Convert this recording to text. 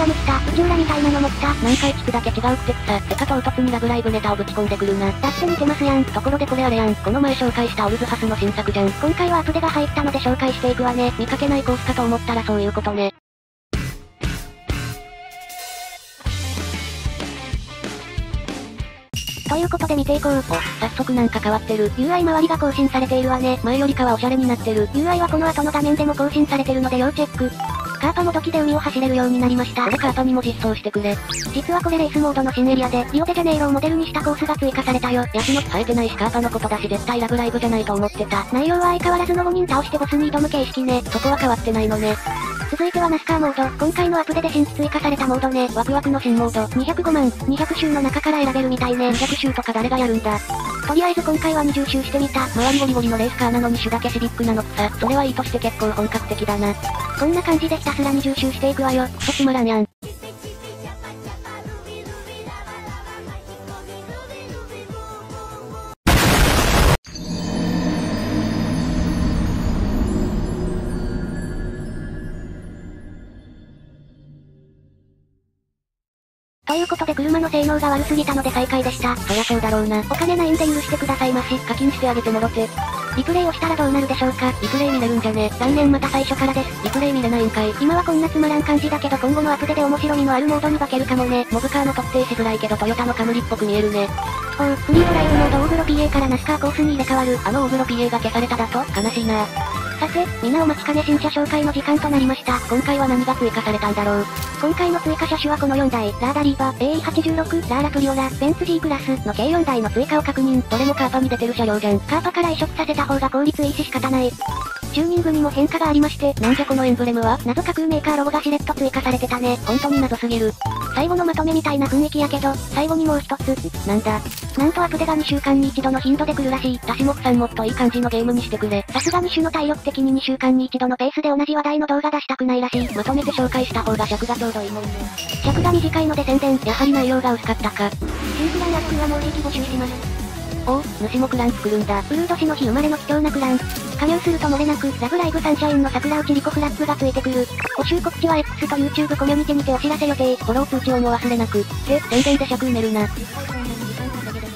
アム来た。宇宙ラみたいなのも来た。 なんか聞くだけ違うくてさ、てか唐突にラブライブネタをぶち込んでくるな。 だって似てますやん。 ところでこれあれやん。この前紹介したオルズハスの新作じゃん。 今回はアプデが入ったので紹介していくわね。 見かけないコースかと思ったらそういうことね。 ということで見ていこう。お、 早速なんか変わってる。 UI 周りが更新されているわね。 前よりかはおしゃれになってる。 UI はこの後の画面でも更新されてるので要チェック。カーパも土器で海を走れるようになりました。 これカーパにも実装してくれ。 実はこれレースモードの新エリアで、リオデジャネイロをモデルにしたコースが追加されたよ。 ヤシの木生えてないしカーパのことだし絶対ラブライブじゃないと思ってた。 内容は相変わらずの5人倒してボスに挑む形式ね。 そこは変わってないのね。 続いてはナスカーモード。今回のアップデで新規追加されたモードね。 ワクワクの新モード。 205万、200周の中から選べるみたいね。 200周とか誰がやるんだ。 とりあえず今回は20周してみた。 周りゴリゴリのレースカーなのに種だけシビックなのくさ。それはいいとして結構本格的だな。 こんな感じでひたすら20周していくわよ。 クソつまらんやん。 ということで車の性能が悪すぎたので再開でした。 そりゃそうだろうな。 お金ないんで許してくださいまし。 課金してあげてもろて。 リプレイをしたらどうなるでしょうか。 リプレイ見れるんじゃね。 残念また最初からです。 リプレイ見れないんかい。 今はこんなつまらん感じだけど今後のアップデで面白みのあるモードに化けるかもね。 モブカーの特定しづらいけどトヨタのカムリっぽく見えるね。 おう、フリードライブモード大黒 PA からナスカーコースに入れ替わる。 大黒 PA が消されただと悲しいな。 さて、皆お待ちかね新車紹介の時間となりました。 今回は何が追加されたんだろう。 今回の追加車種はこの4台、ラーダリーバ、AE86、ラーラプリオラ、ベンツ G クラスの計4台の追加を確認。 どれもカーパに出てる車両じゃん。 カーパから移植させた方が効率いいし仕方ない。チューニングにも変化がありまして、 なんじゃこのエンブレムは謎架空メーカーロゴがしれっと追加されてたね。 本当に謎すぎる。 最後のまとめみたいな雰囲気やけど、最後にもう一つ。 なんだ。 なんとアップデが2週間に1度の頻度で来るらしい。 ダシモフさんもっといい感じのゲームにしてくれ。 さすがに種の体力的に2週間に1度のペースで同じ話題の動画出したくないらしい。 まとめて紹介した方が尺がちょうどいいもんね。 尺が短いので宣伝。 やはり内容が薄かったか。 新クランアップはもうじき募集します。 おう、主もクラン作るんだ。 ウルード氏の日生まれの貴重なクラン。加入すると漏れなく、ラブライブサンシャインの桜内リコフラッグがついてくる。募集告知は X と YouTube コミュニティにてお知らせ予定。 フォロー通知をも忘れなく。宣伝で尺埋めるな。